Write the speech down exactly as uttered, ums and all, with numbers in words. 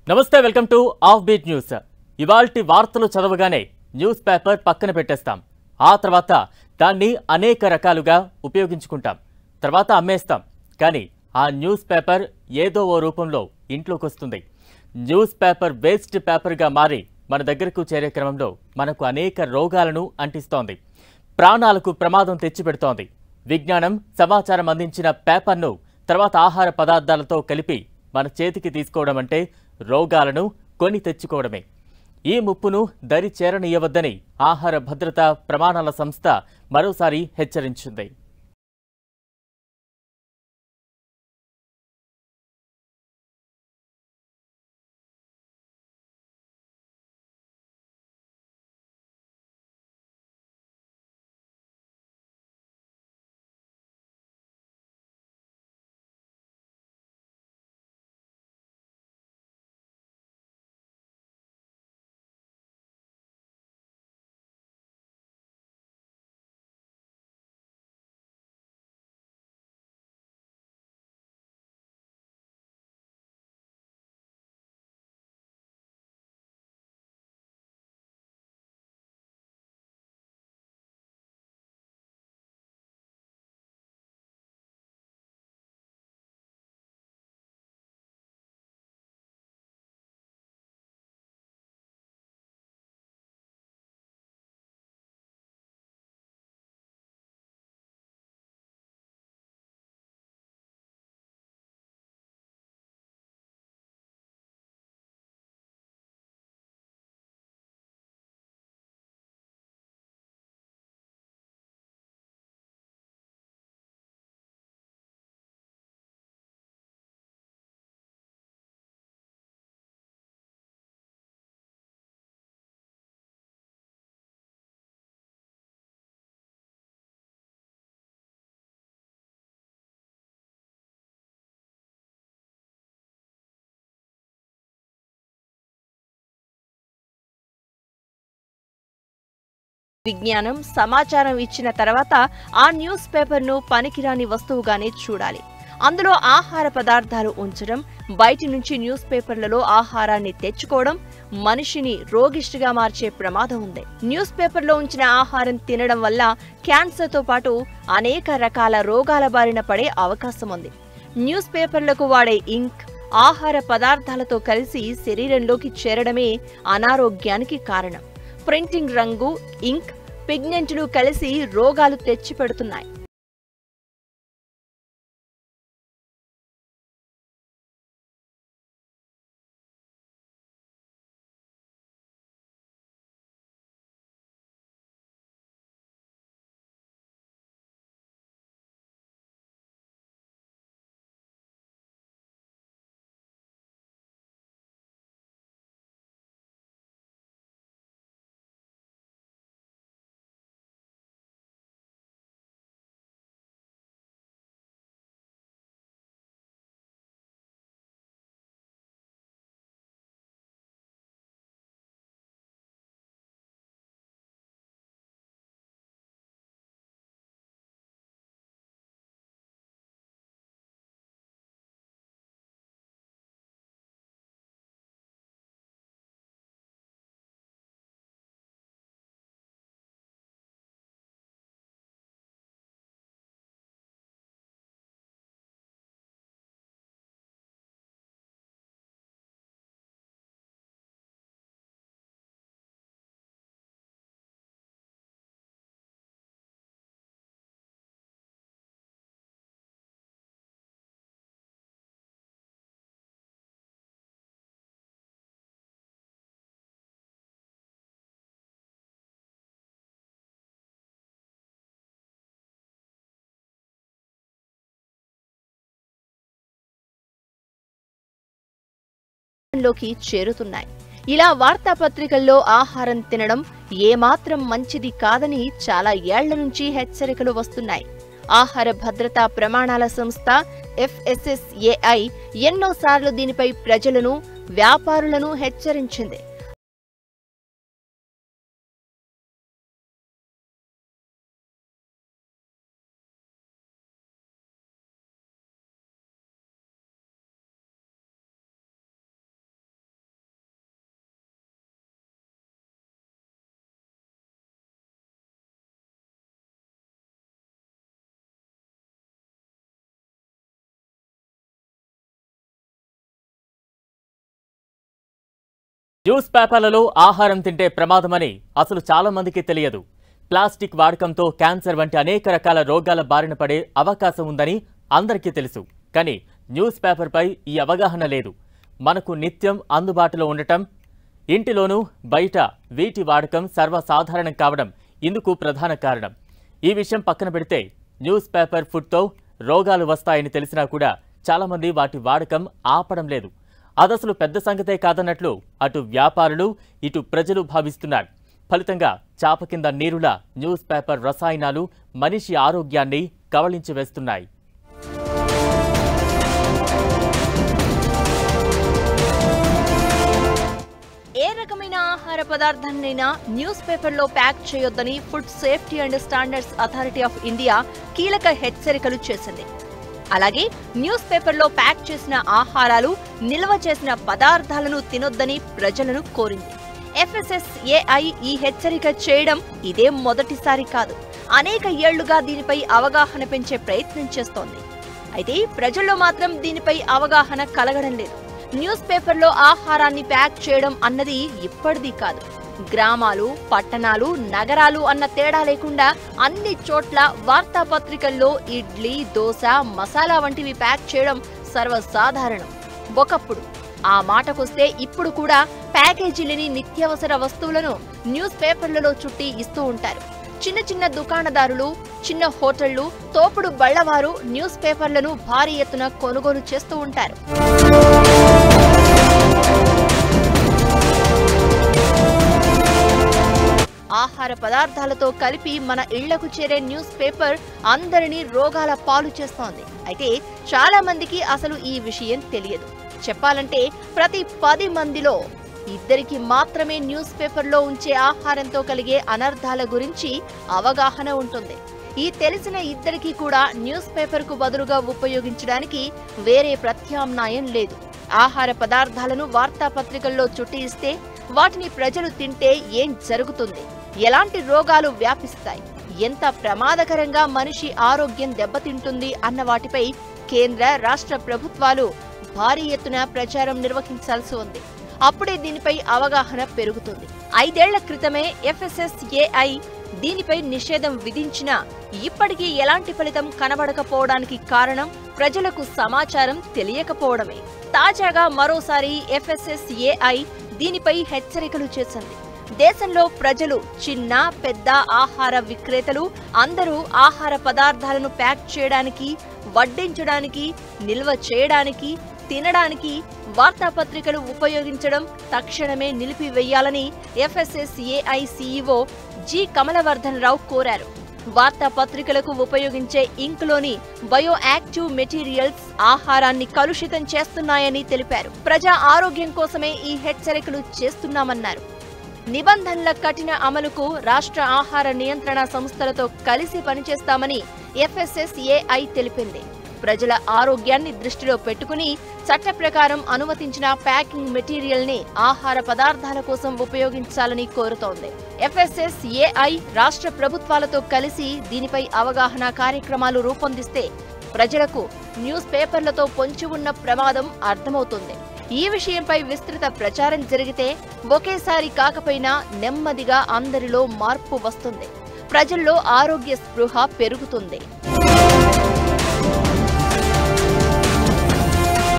నమస్తే welcome to off beat news. ఇవాల్టి వార్తలు చదవగానే న్యూస్ పేపర్ పక్కన పెట్టేస్తాం. ఆ తర్వాత దాన్ని అనేక రకాలుగా ఉపయోగించుకుంటాం. తర్వాత అమ్మేస్తాం. కానీ ఆ న్యూస్ పేపర్ ఏదో ఓ రూపంలో ఇంట్లోకి వస్తుంది. న్యూస్ పేపర్ వేస్ట్ పేపర్గా మారి మన దగ్గరకు చేరే క్రమంలో మనకు అనేక రోగాలను అంటిస్తోంది. ప్రాణాలకు ప్రమాదం తెచ్చిపెడుతోంది. విజ్ఞానం సమాచారం అందించిన పేపర్ను తర్వాత ఆహార పదార్థాలతో కలిపి మన చేతికి తీసుకోవడం అంటే రోగాలను కొని తెచ్చుకోవడమే. ఈ ముప్పును దరి చేరనీయవద్దని ఆహార భద్రతా ప్రమాణాల సంస్థ మరోసారి హెచ్చరించింది. విజ్ఞానం సమాచారం ఇచ్చిన తర్వాత ఆ న్యూస్ పేపర్ను పనికిరాని వస్తువుగానే చూడాలి. అందులో ఆహార పదార్థాలు ఉంచడం, బయటి నుంచి న్యూస్ పేపర్లలో ఆహారాన్ని తెచ్చుకోవడం మనిషిని రోగిష్టిగా మార్చే ప్రమాదం ఉంది. న్యూస్ పేపర్లో ఉంచిన ఆహారం తినడం వల్ల క్యాన్సర్తో పాటు అనేక రకాల రోగాల బారిన పడే అవకాశం ఉంది. న్యూస్ పేపర్లకు వాడే ఇంక్ ఆహార పదార్థాలతో కలిసి శరీరంలోకి చేరడమే అనారోగ్యానికి కారణం. ప్రింటింగ్ రంగు, ఇంక్, పిగ్మెంట్లు కలిసి రోగాలు తెచ్చిపెడుతున్నాయి. లోకి చేరుతున్నాయి. ఇలా వార్తాపత్రికల్లో ఆహారం తినడం ఏమాత్రం మంచిది కాదని చాలా ఏళ్ల నుంచి హెచ్చరికలు వస్తున్నాయి. ఆహార భద్రతా ప్రమాణాల సంస్థ F S S A I ఎన్నోసార్లు దీనిపై ప్రజలను, వ్యాపారులను హెచ్చరించింది. న్యూస్ పేపర్లలో ఆహారం తింటే ప్రమాదమని అసలు చాలా మందికి తెలియదు. ప్లాస్టిక్ వాడకంతో క్యాన్సర్ వంటి అనేక రకాల రోగాల బారిన పడే అవకాశం ఉందని అందరికీ తెలుసు. కానీ న్యూస్ పేపర్పై ఈ అవగాహన లేదు. మనకు నిత్యం అందుబాటులో ఉండటం, ఇంటిలోనూ బయట వీటి వాడకం సర్వసాధారణం కావడం ఇందుకు ప్రధాన కారణం. ఈ విషయం పక్కన పెడితే న్యూస్ పేపర్ ఫుడ్తో రోగాలు వస్తాయని తెలిసినా కూడా చాలామంది వాటి వాడకం ఆపడం లేదు. అదసలు పెద్ద సంగతే కాదన్నట్లు అటు వ్యాపారులు ఇటు ప్రజలు భావిస్తున్నారు. ఫలితంగా చాప కింద నీరులా న్యూస్ పేపర్ రసాయనాలు మనిషి ఆరోగ్యాన్ని కవళించి వేస్తున్నాయి. ఏ రకమైన ఆహార పదార్థాన్నైనా న్యూస్ పేపర్లో ప్యాక్ చేయొద్దని food safety and standards authority of India కీలక హెచ్చరికలు చేసింది. అలాగే న్యూస్ పేపర్లో ప్యాక్ చేసిన ఆహారాలు, నిల్వ చేసిన పదార్థాలను తినొద్దని ప్రజలను కోరింది. ఎఫ్ఎస్ఎస్ఏఐ ఈ హెచ్చరిక చేయడం ఇదే మొదటిసారి కాదు. అనేక ఏళ్లుగా దీనిపై అవగాహన పెంచే ప్రయత్నం చేస్తోంది. అయితే ప్రజల్లో మాత్రం దీనిపై అవగాహన కలగడం లేదు. న్యూస్ పేపర్లో ఆహారాన్ని ప్యాక్ చేయడం అన్నది ఇప్పటిది కాదు. గ్రామాలు, పట్టణాలు, నగరాలు అన్న తేడా లేకుండా అన్ని చోట్ల వార్తాపత్రికల్లో ఇడ్లీ, దోశ, మసాలా వంటివి ప్యాక్ చేయడం సర్వసాధారణం. ఒకప్పుడు ఆ మాటకొస్తే ఇప్పుడు కూడా ప్యాకేజీలని నిత్యావసర వస్తువులను న్యూస్ పేపర్లలో చుట్టి ఇస్తూ ఉంటారు. చిన్న చిన్న దుకాణదారులు, చిన్న హోటళ్లు, తోపుడు బళ్లవారు న్యూస్ పేపర్లను భారీ ఎత్తున కొనుగోలు చేస్తూ ఉంటారు. ఆహార పదార్థాలతో కలిపి మన ఇళ్లకు చేరే న్యూస్ పేపర్ అందరినీ రోగాల పాలు చేస్తోంది. అయితే చాలా మందికి అసలు ఈ విషయం తెలియదు. చెప్పాలంటే ప్రతి పది మందిలో ఇద్దరికి మాత్రమే న్యూస్ పేపర్లో ఉంచే ఆహారంతో కలిగే అనర్థాల గురించి అవగాహన ఉంటుంది. ఈ తెలిసిన ఇద్దరికి కూడా న్యూస్ పేపర్కు బదులుగా ఉపయోగించడానికి వేరే ప్రత్యామ్నాయం లేదు. ఆహార పదార్థాలను వార్తాపత్రికల్లో చుట్టి ఇస్తే వాటిని ప్రజలు తింటే ఏం జరుగుతుంది, ఎలాంటి రోగాలు వ్యాపిస్తాయి, ఎంత ప్రమాదకరంగా మనిషి ఆరోగ్యం దెబ్బతింటుంది అన్న వాటిపై కేంద్ర, రాష్ట్ర ప్రభుత్వాలు భారీ ఎత్తున ప్రచారం నిర్వహించాల్సి ఉంది. అప్పుడే దీనిపై అవగాహన పెరుగుతుంది. ఐదేళ్ల క్రితమే ఎఫ్ఎస్ఎస్ఏఐ దీనిపై నిషేధం విధించినా ఇప్పటికీ ఎలాంటి ఫలితం కనబడకపోవడానికి కారణం ప్రజలకు సమాచారం తెలియకపోవడమే. తాజాగా మరోసారి ఎఫ్ఎస్ఎస్ఏఐ దీనిపై హెచ్చరికలు చేసింది. దేశంలో ప్రజలు, చిన్న పెద్ద ఆహార విక్రేతలు అందరూ ఆహార పదార్థాలను ప్యాక్ చేయడానికి, వడ్డించడానికి, నిల్వ చేయడానికి, తినడానికి వార్తాపత్రికలు ఉపయోగించడం తక్షణమే నిలిపివేయాలని FSSAI CEO G Kamalavardhan Rao కోరారు. వార్తాపత్రికలకు ఉపయోగించే ఇంక్లోని బయో యాక్టివ్ మెటీరియల్స్ ఆహారాన్ని కలుషితం చేస్తున్నాయని తెలిపారు. ప్రజా ఆరోగ్యం కోసమే ఈ హెచ్చరికలు చేస్తున్నామన్నారు. నిబంధనల కఠిన అమలుకు రాష్ట్ర ఆహార నియంత్రణ సంస్థలతో కలిసి పనిచేస్తామని ఎఫ్ఎస్ఎస్ఏఐ తెలిపింది. ప్రజల ఆరోగ్యాన్ని దృష్టిలో పెట్టుకుని చట్ట ప్రకారం అనుమతించిన ప్యాకింగ్ మెటీరియల్ ని ఆహార పదార్థాల కోసం ఉపయోగించాలని కోరుతోంది. ఎఫ్ఎస్ఎస్ఏఐ రాష్ట్ర ప్రభుత్వాలతో కలిసి దీనిపై అవగాహన కార్యక్రమాలు రూపొందిస్తే ప్రజలకు న్యూస్ పేపర్లతో పొంచి ఉన్న ప్రమాదం అర్థమవుతుంది. ఈ విషయంపై విస్తృత ప్రచారం జరిగితే ఒకేసారి కాకపోయినా నెమ్మదిగా అందరిలో మార్పు వస్తుంది. ప్రజల్లో ఆరోగ్య స్పృహ పెరుగుతుంది.